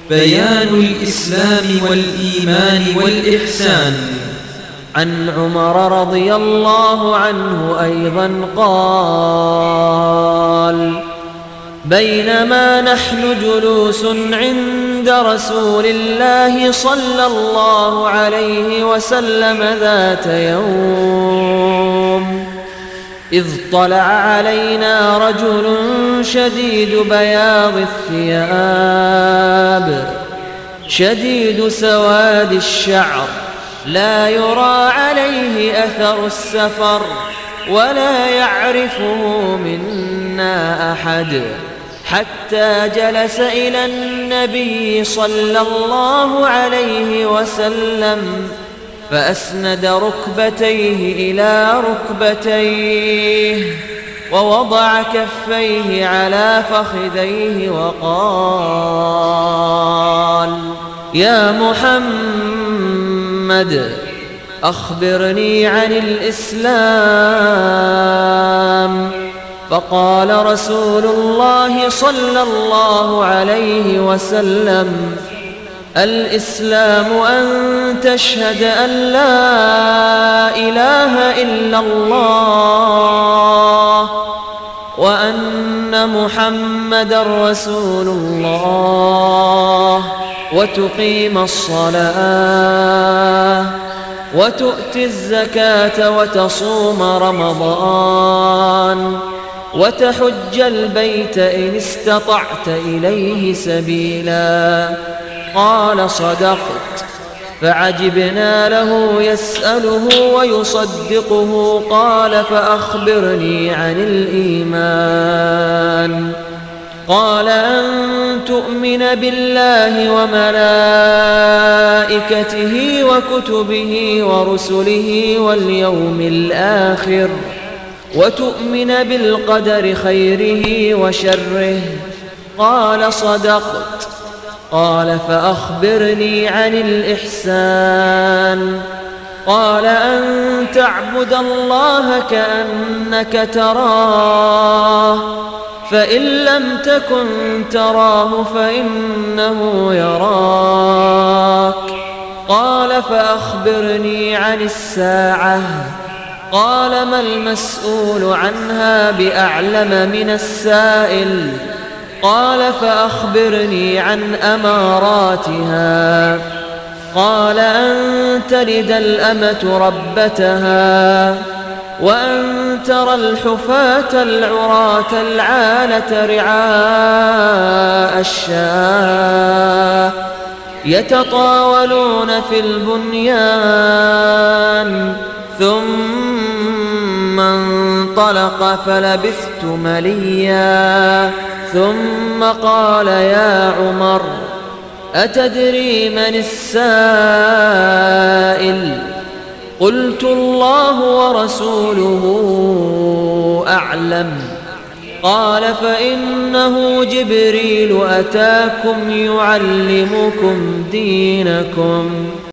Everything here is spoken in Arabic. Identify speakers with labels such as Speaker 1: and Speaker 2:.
Speaker 1: بيان الإسلام والإيمان والإحسان.
Speaker 2: عن عمر رضي الله عنه أيضا قال: بينما نحن جلوس عند رسول الله صلى الله عليه وسلم ذات يوم، إذ طلع علينا رجل شديد بياض الثياب شديد سواد الشعر، لا يرى عليه أثر السفر ولا يعرفه منا أحد، حتى جلس إلى النبي صلى الله عليه وسلم فأسند ركبتيه إلى ركبتيه ووضع كفيه على فخذيه وقال: يا محمد، أخبرني عن الإسلام. فقال رسول الله صلى الله عليه وسلم: الإسلام أن تشهد أن لا إله إلا الله وأن محمدا رسول الله، وتقيم الصلاة وتؤتي الزكاة وتصوم رمضان وتحج البيت إن استطعت إليه سبيلا. قال: صدقت. فعجبنا له يسأله ويصدقه. قال: فأخبرني عن الإيمان. قال: أن تؤمن بالله وملائكته وكتبه ورسله واليوم الآخر، وتؤمن بالقدر خيره وشره. قال: صدقت. قال: فأخبرني عن الإحسان. قال: أن تعبد الله كأنك تراه، فإن لم تكن تراه فإنه يراك. قال: فأخبرني عن الساعة. قال: ما المسؤول عنها بأعلم من السائل. قال: فأخبرني عن أماراتها. قال: أن تلد الأمة ربتها، وأن ترى الحفاة العراة العالة رعاء الشاة يتطاولون في البنيان. ثم انطلق فلبثت مليا، ثم قال: يا عمر، أتدري من السائل؟ قلت: الله ورسوله أعلم. قال: فإنه جبريل أتاكم يعلمكم دينكم.